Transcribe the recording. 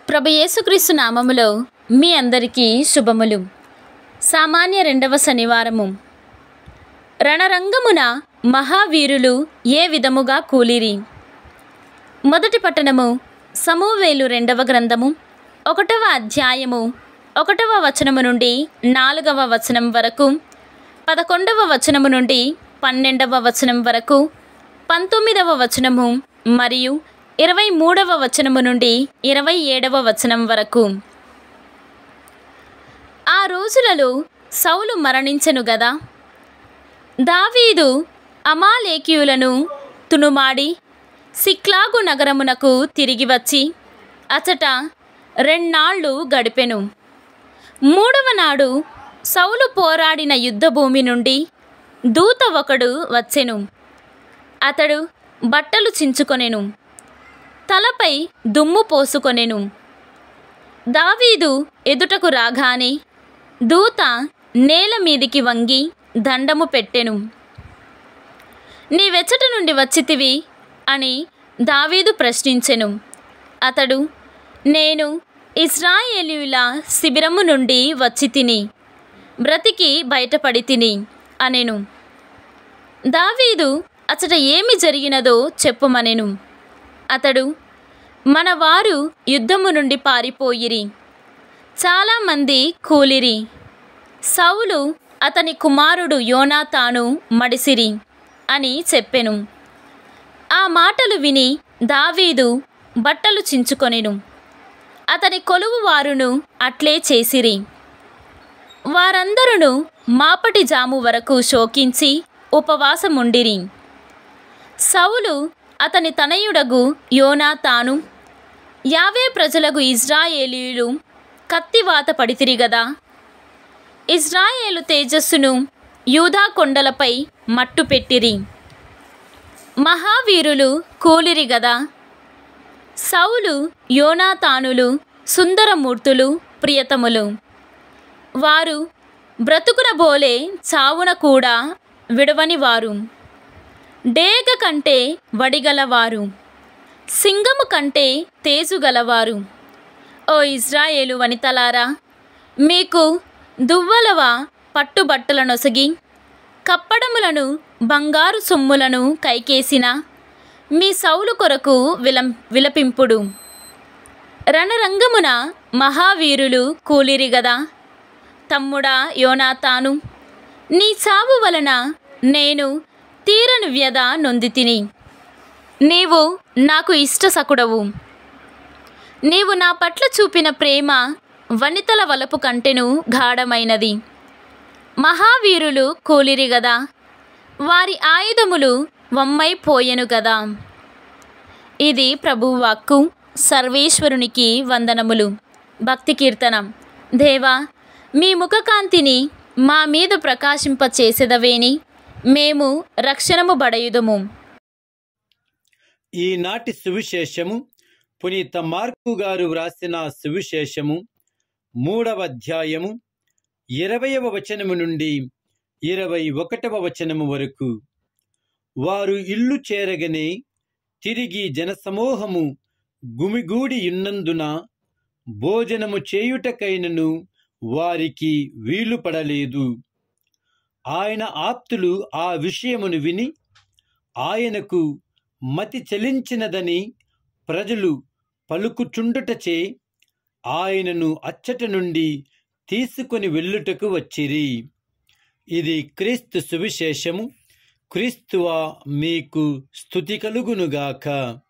ప్రభు యేసుక్రీస్తు నామములో మీ అందరికీ శుభములు. సామాన్య రెండవ శనివారము. రణరంగమున మహావీరులు ఏ విధముగా కూలిరి. మొదటి పట్టణము సమూవేలు రెండవ గ్రంథము 1వ అధ్యాయము 1వ వచనము నుండి 4వ వచనం వరకు, 11వ వచనము నుండి 12వ వచనం వరకు, 19వ వచనము మరియు 23వ వచనము నుండి 27వ వచనం వరకు. ఆ రోజులలో సౌలు మరణించెను గదా. దావీదు అమాలేకీయులను తునుమాడి సిక్లాగు నగరమునకు తిరిగి వచ్చి అచట 2 నాళ్ళు గడిపెను. 3వ నాడు సౌలు పోరాడిన యుద్ధభూమి నుండి దూత ఒకడు వచ్చెను. అతడు బట్టలు చించుకొనెను, తలపై దుమ్ము పోసుకొనెను. దావీదు ఎదుటకు రాగానే దూత నేల మీదికి వంగి దండము పెట్టెను. నీవెచ్చట నుండి వచ్చితివి అని దావీదు ప్రశ్నించెను. అతడు, నేను ఇశ్రాయేలీయుల శిబిరము నుండి వచ్చి తిని బ్రతికి బయటపడి తిని అనెను. దావీదు అచట ఏమి జరిగినదో చెప్పుమనెను. అతడు, మన వారు యుద్ధము నుండి పారిపోయిరి, చాలామంది కూలిరి, సౌలు అతని కుమారుడు యోనాతాను మడిసిరి అని చెప్పెను. ఆ మాటలు విని దావీదు బట్టలు చించుకొనెను. అతని కొలువు వారును అట్లే చేసిరి. వారందరూ మాపటి జాము వరకు శోకించి ఉపవాసముండిరి. సౌలు అతని తనయుడగు యోనాతాను, యావే ప్రజలకు ఇశ్రాయేలీయులు కత్తివాత పడితిరి గదా. ఇశ్రాయేలు తేజస్సును యూదా కొండలపై మట్టు పెట్టిరి. మహావీరులు కూలిరి గదా. సౌలు యోనాతానులు సుందరమూర్తులు, ప్రియతములు. వారు బ్రతుకున బోలే చావున కూడా విడవని వారు. డేగ కంటే వడిగలవారు, సింగము కంటే తేజుగలవారు. ఓ ఇశ్రాయేలు వనితలారా, మీకు దువ్వలవ పట్టుబట్టలనొసగి కప్పడములను బంగారు సొమ్ములను కైకేసిన మీ సౌలు కొరకు విలపింపుడు. రణరంగమున మహావీరులు కూలిరి గదా. తమ్ముడా యోనాతాను, నీ చావు వలన నేను తీరను వ్యధ నొందితిని. నీవు నాకు ఇష్టసకుడవు. నీవు నా పట్ల చూపిన ప్రేమ వనితల వలపు కంటెను గాఢమైనది. మహావీరులు కూలిరి గదా. వారి ఆయుధములు వమ్మైపోయెను గదా. ఇది ప్రభువు వాక్కు. సర్వేశ్వరునికి వందనములు. భక్తి కీర్తనం. దేవా, మీ ముఖకాంతిని మా మీద ప్రకాశింపచేసెదవేని మేము రక్షణము బడయుదుము. ఈనాటి సువిశేషము పునీత మార్కు గారు వ్రాసిన సువిశేషము 3వ అధ్యాయము 20వ వచనము నుండి 21వ వచనము వరకు. వారు ఇల్లు చేరగనే తిరిగి జనసమూహము గుమిగూడి యున్నందున భోజనము చేయుటకైనను వారికి వీలు పడలేదు. ఆయన ఆప్తులు ఆ విషయమును విని ఆయనకు మతి చెలించినదని ప్రజలు పలుకుచుండుటచే ఆయనను అచ్చట నుండి తీసుకొని వెళ్ళుటకు వచ్చిరి. ఇది క్రీస్తు సువిశేషము. క్రీస్తువా మీకు స్తుతి కలుగునుగాక.